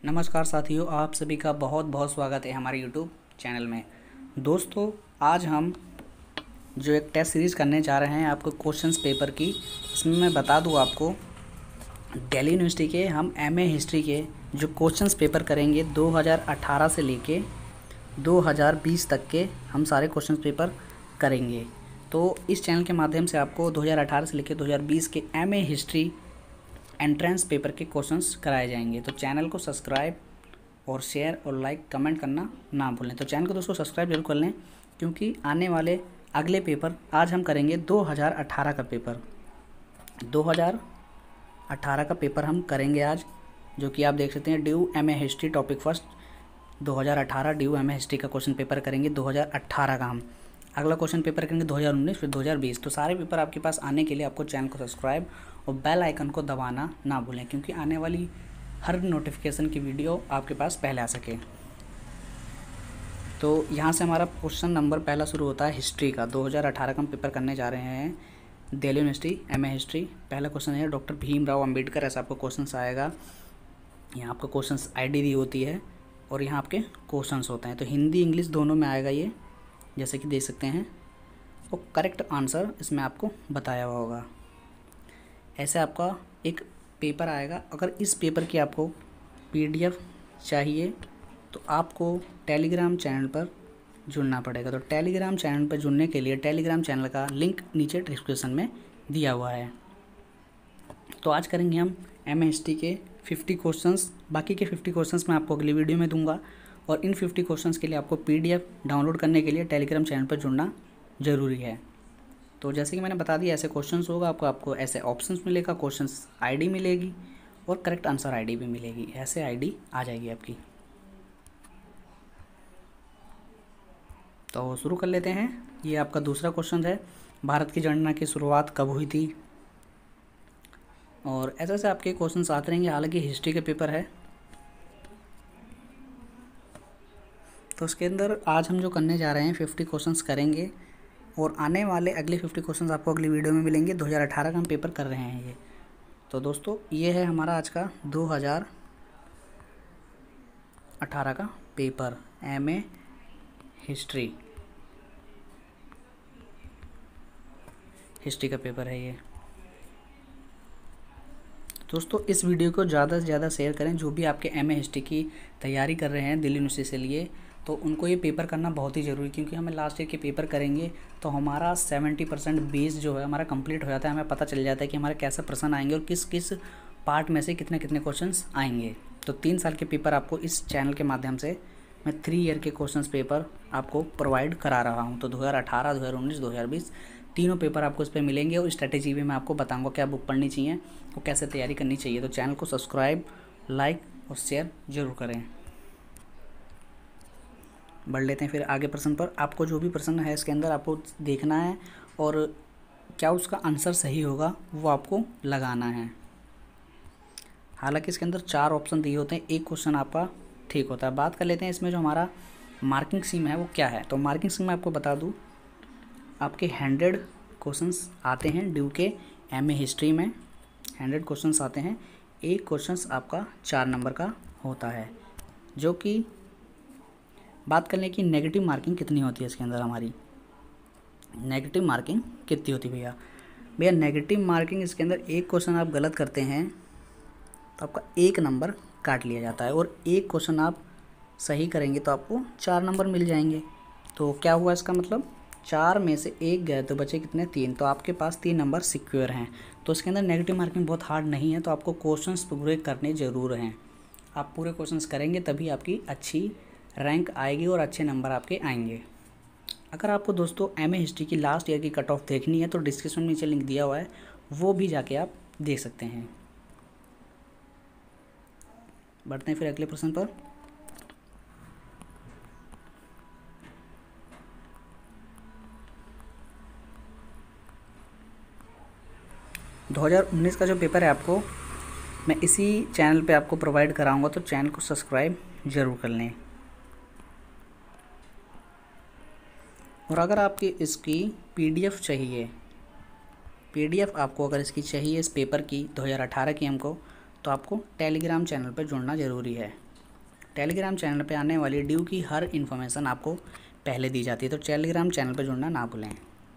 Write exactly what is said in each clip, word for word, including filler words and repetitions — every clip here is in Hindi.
नमस्कार साथियों, आप सभी का बहुत बहुत स्वागत है हमारे यूट्यूब चैनल में। दोस्तों, आज हम जो एक टेस्ट सीरीज़ करने जा रहे हैं आपको क्वेश्चंस पेपर की। इसमें मैं बता दूं आपको, दिल्ली यूनिवर्सिटी के हम एमए हिस्ट्री के जो क्वेश्चंस पेपर करेंगे दो हज़ार अठारह से लेके दो हज़ार बीस तक के हम सारे क्वेश्चंस पेपर करेंगे। तो इस चैनल के माध्यम से आपको दो हज़ार अठारह से लेकर दो हज़ार बीस के एमए हिस्ट्री एंट्रेंस पेपर के क्वेश्चंस कराए जाएंगे। तो चैनल को सब्सक्राइब और शेयर और लाइक कमेंट करना ना भूलें। तो चैनल को दोस्तों सब्सक्राइब जरूर कर लें, क्योंकि आने वाले अगले पेपर आज हम करेंगे दो हज़ार अठारह का पेपर। दो हज़ार अठारह का पेपर हम करेंगे आज, जो कि आप देख सकते हैं DU M A history topic first दो हज़ार अठारह ड्यू एम ए हिस्ट्री का क्वेश्चन पेपर करेंगे दो हज़ार अठारह का हम। अगला क्वेश्चन पेपर करेंगे दो हज़ार उन्नीस, फिर दो हज़ार बीस। तो सारे पेपर आपके पास आने के लिए आपको चैनल को सब्सक्राइब और बेल आइकन को दबाना ना भूलें, क्योंकि आने वाली हर नोटिफिकेशन की वीडियो आपके पास पहले आ सके। तो यहाँ से हमारा क्वेश्चन नंबर पहला शुरू होता है हिस्ट्री का। दो हज़ार अठारह का हम पेपर करने जा रहे हैं Delhi university M A history. पहला क्वेश्चन है डॉक्टर भीमराव अंबेडकर, ऐसा आपको क्वेश्चन आएगा। यहाँ आपको क्वेश्चन आई डी दी होती है और यहाँ आपके क्वेश्चंस होते हैं। तो हिंदी इंग्लिश दोनों में आएगा ये, जैसे कि देख सकते हैं। और करेक्ट आंसर इसमें आपको बताया हुआ होगा। ऐसे आपका एक पेपर आएगा। अगर इस पेपर की आपको पीडीएफ चाहिए तो आपको टेलीग्राम चैनल पर जुड़ना पड़ेगा। तो टेलीग्राम चैनल पर जुड़ने के लिए टेलीग्राम चैनल का लिंक नीचे डिस्क्रिप्शन में दिया हुआ है। तो आज करेंगे हम एम ए हिस्ट्री के पचास क्वेश्चंस। बाकी के पचास क्वेश्चंस मैं आपको अगली वीडियो में दूंगा, और इन पचास क्वेश्चंस के लिए आपको पीडीएफ डाउनलोड करने के लिए टेलीग्राम चैनल पर जुड़ना ज़रूरी है। तो जैसे कि मैंने बता दिया, ऐसे क्वेश्चंस होगा आपको आपको ऐसे ऑप्शंस मिलेगा, क्वेश्चंस आईडी मिलेगी और करेक्ट आंसर आईडी भी मिलेगी। ऐसे आईडी आ जाएगी आपकी। तो शुरू कर लेते हैं। ये आपका दूसरा क्वेश्चन है, भारत की जनगणना की शुरुआत कब हुई थी। और ऐसे ऐसे आपके क्वेश्चंस आते रहेंगे। हालांकि हिस्ट्री का पेपर है, तो उसके अंदर आज हम जो करने जा रहे हैं पचास क्वेश्चंस करेंगे, और आने वाले अगले पचास क्वेश्चंस आपको अगली वीडियो में मिलेंगे। दो हज़ार अठारह का हम पेपर कर रहे हैं ये। तो दोस्तों, ये है हमारा आज का दो हज़ार अठारह का paper, M A history history का पेपर है ये। दोस्तों, इस वीडियो को ज़्यादा से ज़्यादा शेयर करें। जो भी आपके एम ए हिस्ट्री की तैयारी कर रहे हैं दिल्ली यूनिवर्सिटी से लिए, तो उनको ये पेपर करना बहुत ही ज़रूरी, क्योंकि हमें लास्ट ईयर के पेपर करेंगे तो हमारा सत्तर परसेंट बेस जो है हमारा कंप्लीट हो जाता है। हमें पता चल जाता है कि हमारे कैसे प्रश्न आएंगे और किस किस पार्ट में से कितने कितने क्वेश्चंस आएंगे। तो तीन साल के पेपर आपको इस चैनल के माध्यम से मैं थ्री ईयर के क्वेश्चंस पेपर आपको प्रोवाइड करा रहा हूँ। तो दो हज़ार अठारह, दो हज़ार उन्नीस, दो हज़ार बीस तीनों पेपर आपको इस पर मिलेंगे, और स्ट्रैटेजी भी मैं आपको बताऊँगा क्या बुक पढ़नी चाहिए और कैसे तैयारी करनी चाहिए। तो चैनल को सब्सक्राइब, लाइक और शेयर जरूर करें। बढ़ लेते हैं फिर आगे प्रश्न पर। आपको जो भी प्रश्न है इसके अंदर आपको देखना है, और क्या उसका आंसर सही होगा वो आपको लगाना है। हालांकि इसके अंदर चार ऑप्शन दिए होते हैं, एक क्वेश्चन आपका ठीक होता है। बात कर लेते हैं इसमें जो हमारा मार्किंग स्कीम है वो क्या है। तो मार्किंग स्कीम मैं आपको बता दूं, आपके हंड्रेड क्वेश्चंस आते हैं ड्यू के एम ए हिस्ट्री में। हंड्रेड क्वेश्चंस आते हैं, एक क्वेश्चंस आपका चार नंबर का होता है। जो कि बात कर लें कि नेगेटिव मार्किंग कितनी होती है इसके अंदर, हमारी नेगेटिव मार्किंग कितनी होती है भैया। भैया नेगेटिव मार्किंग इसके अंदर एक क्वेश्चन आप गलत करते हैं तो आपका एक नंबर काट लिया जाता है, और एक क्वेश्चन आप सही करेंगे तो आपको चार नंबर मिल जाएंगे। तो क्या हुआ इसका मतलब, चार में से एक गए तो बचे कितने, तीन। तो आपके पास तीन नंबर सिक्योर हैं। तो इसके अंदर नेगेटिव मार्किंग बहुत हार्ड नहीं है। तो आपको क्वेश्चंस पूरे करने ज़रूर हैं। आप पूरे क्वेश्चंस करेंगे तभी आपकी अच्छी रैंक आएगी और अच्छे नंबर आपके आएंगे। अगर आपको दोस्तों एम ए हिस्ट्री की लास्ट ईयर की कट ऑफ देखनी है तो डिस्क्रिप्शन में नीचे लिंक दिया हुआ है, वो भी जाके आप देख सकते हैं। बढ़ते हैं फिर अगले प्रश्न पर। दो हज़ार उन्नीस का जो पेपर है आपको मैं इसी चैनल पे आपको प्रोवाइड कराऊंगा, तो चैनल को सब्सक्राइब जरूर कर लें। और अगर आपकी इसकी पीडीएफ चाहिए, पीडीएफ आपको अगर इसकी चाहिए इस पेपर की दो हज़ार अठारह की हमको, तो आपको टेलीग्राम चैनल पर जुड़ना ज़रूरी है। टेलीग्राम चैनल पे आने वाली ड्यू की हर इन्फॉर्मेशन आपको पहले दी जाती है, तो टेलीग्राम चैनल पे जुड़ना ना भूलें।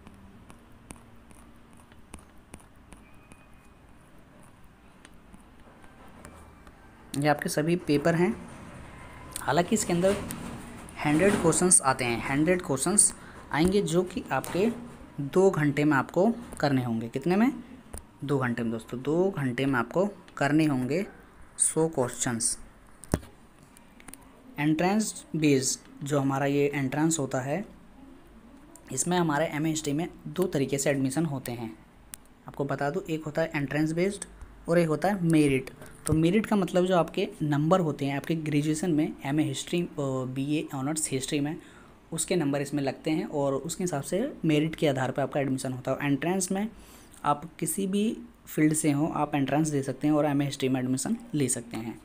ये आपके सभी पेपर हैं। हालांकि इसके अंदर हंड्रेड क्वेश्चंस आते हैं, हंड्रेड क्वेश्चंस आएंगे जो कि आपके दो घंटे में आपको करने होंगे। कितने में? दो घंटे में दोस्तों, दो घंटे में आपको करने होंगे सौ क्वेश्चंस। एंट्रेंस बेस्ड जो हमारा ये एंट्रेंस होता है, इसमें हमारे एम ए हिस्ट्री में दो तरीके से एडमिशन होते हैं। आपको बता दूं, एक होता है एंट्रेंस बेस्ड और एक होता है मेरिट। तो मेरिट का मतलब जो आपके नंबर होते हैं आपके ग्रेजुएशन में M A history B A honours history में, उसके नंबर इसमें लगते हैं और उसके हिसाब से मेरिट के आधार पर आपका एडमिशन होता है। एंट्रेंस में आप किसी भी फील्ड से हो, आप एंट्रेंस दे सकते हैं और एम ए हिस्ट्री में एडमिशन ले सकते हैं।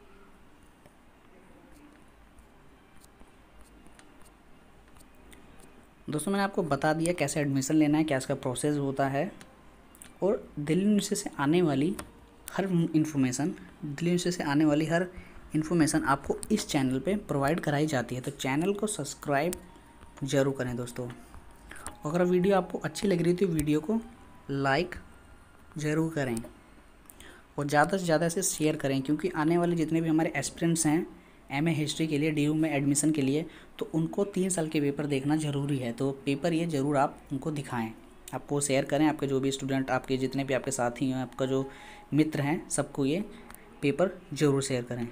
दोस्तों मैंने आपको बता दिया कैसे एडमिशन लेना है, क्या इसका प्रोसेस होता है, और दिल्ली यूनिवर्सिटी से आने वाली हर इन्फॉर्मेशन दिल्ली यूनिवर्सिटी से आने वाली हर इन्फॉर्मेशन आपको इस चैनल पे प्रोवाइड कराई जाती है। तो चैनल को सब्सक्राइब ज़रूर करें दोस्तों। अगर वीडियो आपको अच्छी लग रही है तो वीडियो को लाइक ज़रूर करें और ज़्यादा से ज़्यादा इसे शेयर करें, क्योंकि आने वाले जितने भी हमारे एस्पिरेंट्स हैं एम ए हिस्ट्री के लिए डी यू में एडमिशन के लिए, तो उनको तीन साल के पेपर देखना ज़रूरी है। तो पेपर ये ज़रूर आप उनको दिखाएं, आपको शेयर करें। आपके जो भी स्टूडेंट, आपके जितने भी आपके साथी हैं, आपका जो मित्र हैं, सबको ये पेपर ज़रूर शेयर करें।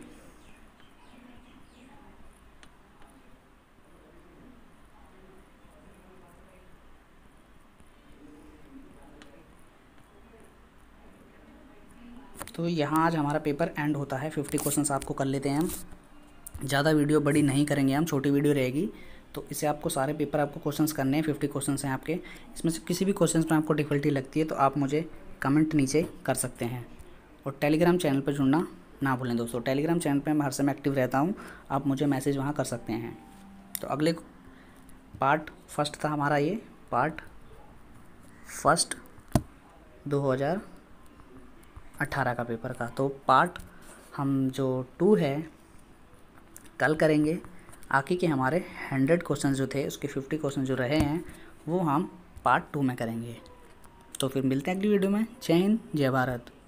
तो यहाँ आज हमारा पेपर एंड होता है। फिफ्टी क्वेश्चंस आपको कर लेते हैं हम। ज़्यादा वीडियो बड़ी नहीं करेंगे हम, छोटी वीडियो रहेगी। तो इसे आपको सारे पेपर आपको क्वेश्चंस करने हैं। फिफ्टी क्वेश्चंस हैं आपके। इसमें से किसी भी क्वेश्चंस में आपको डिफ़िकल्टी लगती है तो आप मुझे कमेंट नीचे कर सकते हैं। और टेलीग्राम चैनल पर जुड़ना ना भूलें दोस्तों। टेलीग्राम चैनल पर मैं हर समय एक्टिव रहता हूँ, आप मुझे मैसेज वहाँ कर सकते हैं। तो अगले पार्ट फर्स्ट था हमारा, ये पार्ट फर्स्ट दो हज़ार अठारह का पेपर का। तो पार्ट हम जो टू है कल करेंगे। आगे के हमारे हंड्रेड क्वेश्चन जो थे उसके फिफ्टी क्वेश्चन जो रहे हैं वो हम पार्ट टू में करेंगे। तो फिर मिलते हैं अगली वीडियो में। जय हिंद, जय भारत।